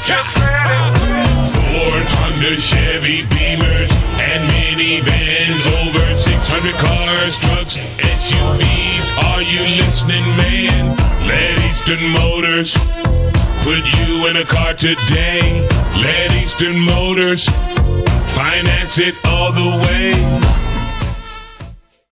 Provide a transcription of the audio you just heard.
Ford, Honda, Chevy, Beamers, and minivans. Over 600 cars, trucks, SUVs. Are you listening, man? Let Eastern Motors put you in a car today. Let Eastern Motors finance it all the way.